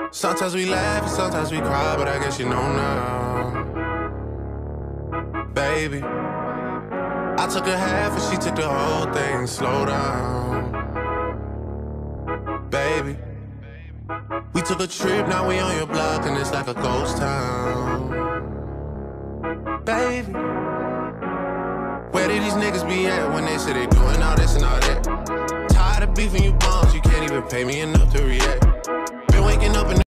Sometimes we laugh and sometimes we cry, but I guess you know now. Baby, I took a half and she took the whole thing. Slow down. Baby, we took a trip, now we on your block and it's like a ghost town. Baby, where did these niggas be at when they say they doing all this and all that? Tired of beefing you bums, you can't even pay me enough to react. Been waking up in the